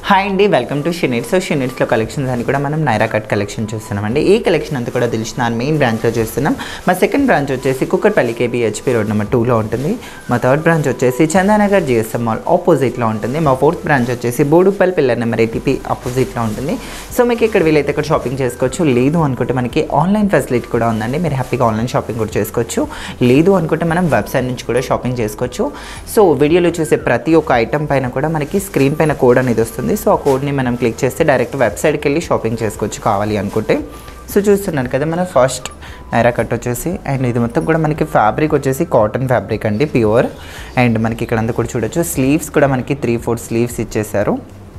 Hi అండి, welcome to షినిట్స్. షినిట్స్లో కలెక్షన్స్ అని కూడా మనం నైరా కట్ కలెక్షన్ చూస్తున్నామండి. ఈ కలెక్షన్ అంతా కూడా దిల్షుఖ్నగర్ మెయిన్ బ్రాంచ్లో చేస్తున్నాం. మా సెకండ్ బ్రాంచ్ వచ్చేసి కుక్కట్పల్లి కేబీహెచ్పీ రోడ్ నెంబర్ 2లో ఉంటుంది. మా థర్డ్ బ్రాంచ్ వచ్చేసి చందానగర్ జిఎస్ఎం మాల్ ఆపోజిట్లో ఉంటుంది. మా ఫోర్త్ బ్రాంచ్ వచ్చేసి బోడుపల్లి పిల్లర్ నెంబర్ 80 ఆపోజిట్లో ఉంటుంది. సో మీకు ఇక్కడ వీలైతే ఇక్కడ షాపింగ్ చేసుకోవచ్చు. లేదు అనుకుంటే మనకి ఆన్లైన్ ఫెసిలిటీ కూడా ఉందండి. మీరు హ్యాపీగా ఆన్లైన్ షాపింగ్ కూడా చేసుకోవచ్చు. లేదు అనుకుంటే మనం వెబ్సైట్ నుంచి కూడా షాపింగ్ చేసుకోవచ్చు. సో వీడియోలో చూసే ప్రతి ఒక్క ఐటమ్ పైన కూడా మనకి స్క్రీన్ పైన కోడ్ అనేది వస్తుంది. సో ఆ కోడ్ని మనం క్లిక్ చేస్తే డైరెక్ట్ వెబ్సైట్కి వెళ్ళి షాపింగ్ చేసుకోవచ్చు కావాలి అనుకుంటే. సో చూస్తున్నారు కదా మన ఫస్ట్ నైరా కట్ వచ్చేసి, అండ్ ఇది మొత్తం కూడా మనకి ఫ్యాబ్రిక్ వచ్చేసి కాటన్ ఫ్యాబ్రిక్ అండి, ప్యూర్. అండ్ మనకి ఇక్కడ అంతా కూడా చూడొచ్చు, స్లీవ్స్ కూడా మనకి 3/4 స్లీవ్స్ ఇచ్చేసారు.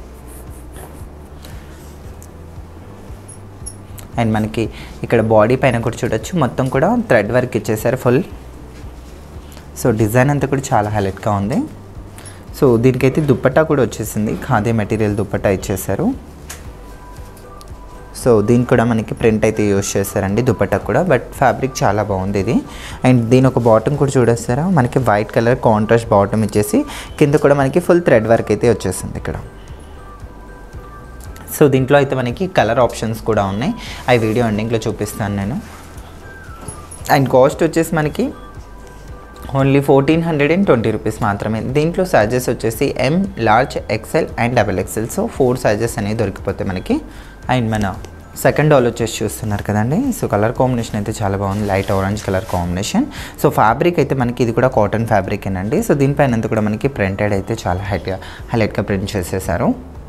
అండ్ మనకి ఇక్కడ బాడీ పైన కూడా చూడొచ్చు, మొత్తం కూడా థ్రెడ్ వర్క్ ఇచ్చేసారు ఫుల్. సో డిజైన్ అంతా కూడా చాలా హైలైట్గా ఉంది. సో దీనికైతే దుప్పట్టా కూడా వచ్చేసింది, ఖాదీ మెటీరియల్ దుప్పట్టా ఇచ్చేసారు. సో దీనికి కూడా మనకి ప్రింట్ అయితే యూజ్ చేస్తారండి దుప్పట్టా కూడా, బట్ ఫ్యాబ్రిక్ చాలా బాగుంది ఇది. అండ్ దీని ఒక బాటమ్ కూడా చూడేస్తారా, మనకి వైట్ కలర్ కాంట్రాస్ట్ బాటమ్ ఇచ్చేసి కింద కూడా మనకి ఫుల్ థ్రెడ్ వర్క్ అయితే వచ్చేసింది ఇక్కడ. సో దీంట్లో అయితే మనకి కలర్ ఆప్షన్స్ కూడా ఉన్నాయి, అవి వీడియో ఎండింగ్లో చూపిస్తాను నేను. అండ్ కాస్ట్ వచ్చేసి మనకి ఓన్లీ 1420 రూపీస్ మాత్రమే. దీంట్లో సైజెస్ వచ్చేసి M, large, XL and XXL. So 4 sizes అనేవి దొరికిపోతాయి మనకి. అండ్ మన సెకండ్ డాల్ వచ్చేసి చూస్తున్నారు కదండి. సో కలర్ కాంబినేషన్ అయితే చాలా బాగుంది, light orange colour combination. So fabric అయితే మనకి ఇది కూడా కాటన్ ఫ్యాబ్రిక్ ఏనండి. సో దీనిపైన అంతా కూడా మనకి ప్రింటెడ్ అయితే చాలా హైలైట్గా ప్రింట్ చేసేసారు.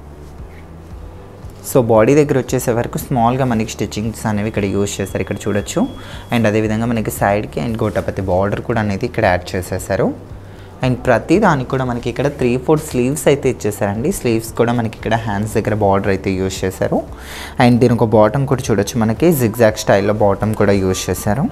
సో బాడీ దగ్గర వచ్చేసే వరకు స్మాల్గా మనకి స్టిచ్చింగ్స్ అనేవి ఇక్కడ యూజ్ చేస్తారు, ఇక్కడ చూడొచ్చు. అండ్ అదేవిధంగా మనకి సైడ్కి అండ్ గోటాపతి బార్డర్ కూడా అనేది ఇక్కడ యాడ్ చేసేసారు. అండ్ ప్రతి దానికి కూడా మనకి ఇక్కడ 3/4 స్లీవ్స్ అయితే ఇచ్చేసారండి. స్లీవ్స్ కూడా మనకి ఇక్కడ హ్యాండ్స్ దగ్గర బార్డర్ అయితే యూజ్ చేశారు. అండ్ దీని ఒక బాటమ్ కూడా చూడొచ్చు, మనకి జిగ్జాగ్ స్టైల్లో బాటమ్ కూడా యూజ్ చేశారు.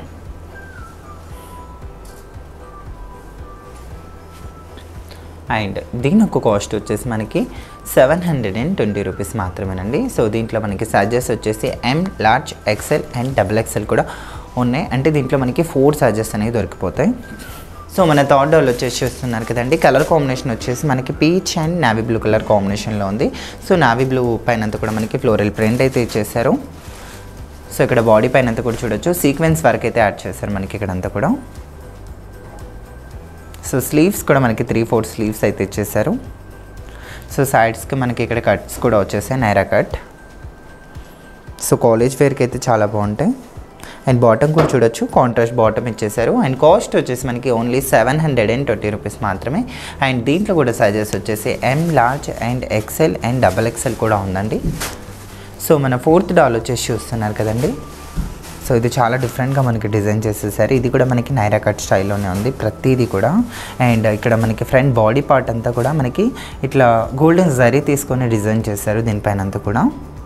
అండ్ దీని ఒక కాస్ట్ వచ్చేసి మనకి 720 రూపీస్ మాత్రమేనండి. సో దీంట్లో మనకి సైజెస్ వచ్చేసి M, large, XL and XXL కూడా ఉన్నాయి. అంటే దీంట్లో మనకి 4 సైజెస్ అనేవి దొరికిపోతాయి. సో మన థర్డ్ డాల్ వచ్చేసి చూస్తున్నారు కదండి, కలర్ కాంబినేషన్ వచ్చేసి మనకి peach and navy blue colour కాంబినేషన్లో ఉంది. సో నావీ బ్లూ పైన అంతా కూడా మనకి ఫ్లోరల్ ప్రింట్ అయితే ఇచ్చేసారు. సో ఇక్కడ బాడీ పైన అంతా కూడా చూడొచ్చు, సీక్వెన్స్ వర్క్ అయితే యాడ్ చేశారు మనకి ఇక్కడ అంతా కూడా. సో స్లీవ్స్ కూడా మనకి 3/4 స్లీవ్స్ అయితే ఇచ్చేసారు. సో సైడ్స్కి మనకి ఇక్కడ కట్స్ కూడా వచ్చేసాయి, నైరా కట్. సో కాలేజ్ వేర్కి అయితే చాలా బాగుంటాయి. అండ్ బాటమ్ కూడా చూడొచ్చు, కాంట్రాస్ట్ బాటమ్ ఇచ్చేసారు. అండ్ కాస్ట్ వచ్చేసి మనకి ఓన్లీ 720 రూపీస్ మాత్రమే. అండ్ దీంట్లో కూడా సైజెస్ వచ్చేసి M, large and XL and XXL కూడా ఉందండి. సో మన ఫోర్త్ డాల్ వచ్చేసి చూస్తున్నారు కదండి. సో ఇది చాలా డిఫరెంట్గా మనకి డిజైన్ చేసేసారు. ఇది కూడా మనకి నైరా కట్ స్టైల్లోనే ఉంది ప్రతిదీ కూడా. అండ్ ఇక్కడ మనకి ఫ్రంట్ బాడీ పార్ట్ అంతా కూడా మనకి ఇట్లా గోల్డెన్ జరీ తీసుకొని డిజైన్ చేశారు దీనిపైన అంతా కూడా.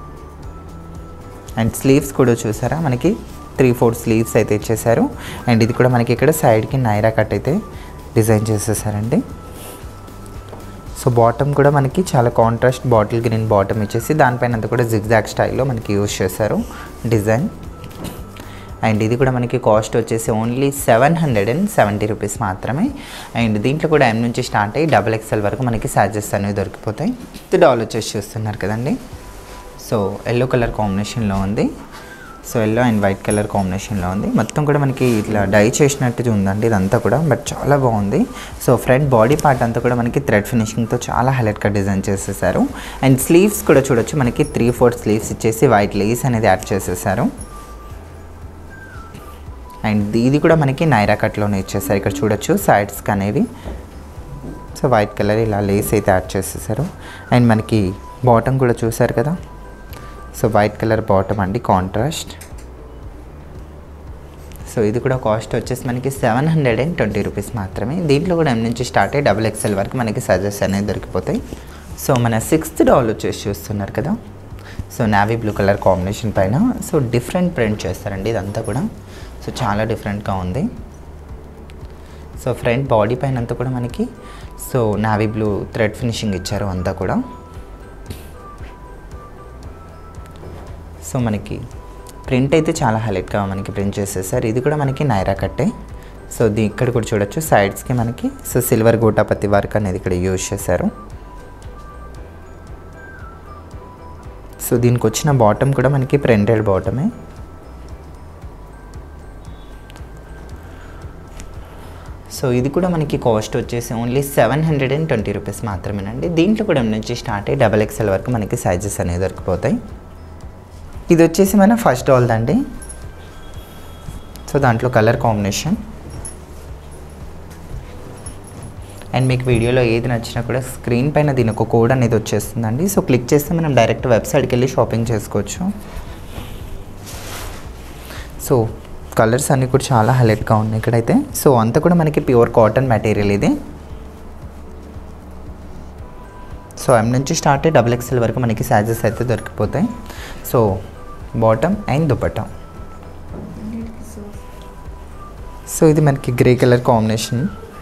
అండ్ స్లీవ్స్ కూడా చూసారా, మనకి 3/4 స్లీవ్స్ అయితే ఇచ్చేసారు. అండ్ ఇది కూడా మనకి ఇక్కడ సైడ్కి నైరా కట్ అయితే డిజైన్ చేసేసారండి. సో బాటమ్ కూడా మనకి చాలా కాంట్రాస్ట్ బాటిల్ గ్రీన్ బాటమ్ ఇచ్చేసి దానిపైన అంతా కూడా జిగ్జాగ్ స్టైల్లో మనకి యూజ్ చేశారు డిజైన్. అండ్ ఇది కూడా మనకి కాస్ట్ వచ్చేసి ఓన్లీ 770 రూపీస్ మాత్రమే. అండ్ దీంట్లో కూడా ఎం నుంచి స్టార్ట్ అయ్యి XXL వరకు మనకి సైజెస్ అనేవి దొరికిపోతాయి. ఇది డాల్ వచ్చేసి చూస్తున్నారు కదండి. సో ఎల్లో కలర్ కాంబినేషన్లో ఉంది. So yellow and white colour కాంబినేషన్లో ఉంది. మొత్తం కూడా మనకి ఇట్లా డై చేసినట్టు ఉందండి ఇదంతా కూడా, బట్ చాలా బాగుంది. సో ఫ్రంట్ బాడీ పార్ట్ అంతా కూడా మనకి థ్రెడ్ ఫినిషింగ్తో చాలా హైలైట్గా డిజైన్ చేసేసారు. అండ్ స్లీవ్స్ కూడా చూడొచ్చు, మనకి 3/4 స్లీవ్స్ ఇచ్చేసి వైట్ లేస్ అనేది యాడ్ చేసేసారు. అండ్ ఇది కూడా మనకి నైరా కట్లోనే ఇచ్చేసారు, ఇక్కడ చూడొచ్చు సైడ్స్కి అనేవి. సో వైట్ కలర్ ఇలా లేస్ అయితే యాడ్ చేసేసారు. అండ్ మనకి బాటమ్ కూడా చూసారు కదా, సో వైట్ కలర్ బాటమ్ అండి, కాంట్రాస్ట్. సో ఇది కూడా కాస్ట్ వచ్చేసి మనకి 720 రూపీస్ మాత్రమే. దీంట్లో కూడా ఎం నుంచి స్టార్ట్ అయ్యి XXL వరకు మనకి సైజెస్ అనేవి దొరికిపోతాయి. సో మన 6th డాల్ వచ్చేసి చూస్తున్నారు కదా. So navy blue colour combination పైన సో డిఫరెంట్ ప్రింట్ చేస్తారండి ఇదంతా కూడా. సో చాలా డిఫరెంట్గా ఉంది. సో ఫ్రంట్ బాడీ పైన అంతా కూడా మనకి so navy blue thread finishing ఇచ్చారు అంతా కూడా. సో మనకి ప్రింట్ అయితే చాలా హైలైట్గా మనకి ప్రింట్ చేసేసారు. ఇది కూడా మనకి నైరా కట్టే. సో ఇక్కడ కూడా చూడొచ్చు సైడ్స్కి మనకి సో సిల్వర్ గోటాపతి వర్క్ అనేది ఇక్కడ యూజ్ చేశారు. సో దీనికి వచ్చిన బాటమ్ కూడా మనకి ప్రింటెడ్ బాటమే. సో ఇది కూడా మనకి కాస్ట్ వచ్చేసి ఓన్లీ 720 రూపీస్ మాత్రమేనండి. దీంట్లో కూడా నుంచి స్టార్ట్ అయ్యి XXL వరకు మనకి సైజెస్ అనేవి దొరికిపోతాయి. ఇది వచ్చేసి మన ఫస్ట్ డాల్దండి. సో దాంట్లో కలర్ కాంబినేషన్ అండ్ మీకు వీడియోలో ఏది నచ్చినా కూడా స్క్రీన్ పైన దీని ఒక కోడ్ అనేది వచ్చేస్తుందండి. సో క్లిక్ చేస్తే మనం డైరెక్ట్ వెబ్సైట్కి వెళ్ళి షాపింగ్ చేసుకోవచ్చు. సో కలర్స్ అన్నీ కూడా చాలా హైలైట్గా ఉన్నాయి ఇక్కడైతే. సో అంతా కూడా మనకి ప్యూర్ కాటన్ మెటీరియల్ ఇది. సో M నుంచి స్టార్ట్ అయ్యి XXL వరకు మనకి సైజెస్ అయితే దొరికిపోతాయి. So bottom and dupatta. So ఇది మనకి గ్రే కలర్ కాంబినేషన్.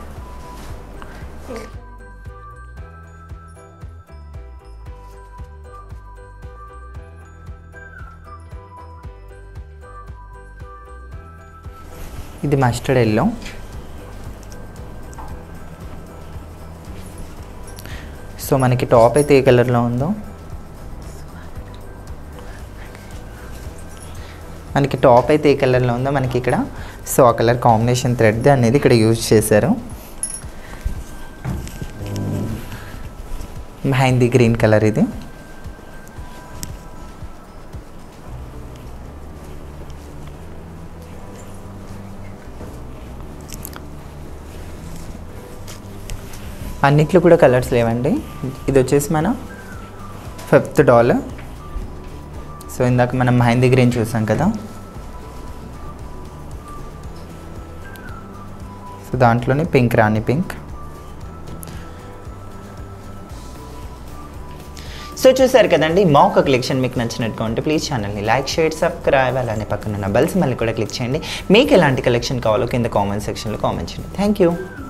ఇది మస్టర్డ్ ఎల్లో. సో మనకి టాప్ అయితే ఏ కలర్లో ఉందో మనకి ఇక్కడ సో ఆ కలర్ కాంబినేషన్ థ్రెడ్ అనేది ఇక్కడ యూజ్ చేశారు. మెహందీ గ్రీన్ కలర్ ఇది. అన్నిట్లో కూడా కలర్స్ లేవండి. ఇది వచ్చేసి మన 5th డాల్. సో ఇందాక మనం మెహందీ గ్రీన్ చూసాం కదా, సో దాంట్లోనే పింక్, రాణి పింక్. సో చూసారు కదండి, మా ఒక కలెక్షన్ మీకు నచ్చినట్టుగా ఉంటే ప్లీజ్ ఛానల్ని లైక్, షేర్, సబ్స్క్రైబ్, అలానే పక్కన ఉన్న బెల్స్ మళ్ళీ కూడా క్లిక్ చేయండి. మీకు ఎలాంటి కలెక్షన్ కావాలో కింద కామెంట్ సెక్షన్లో కామెంట్ చేయండి. Thank you.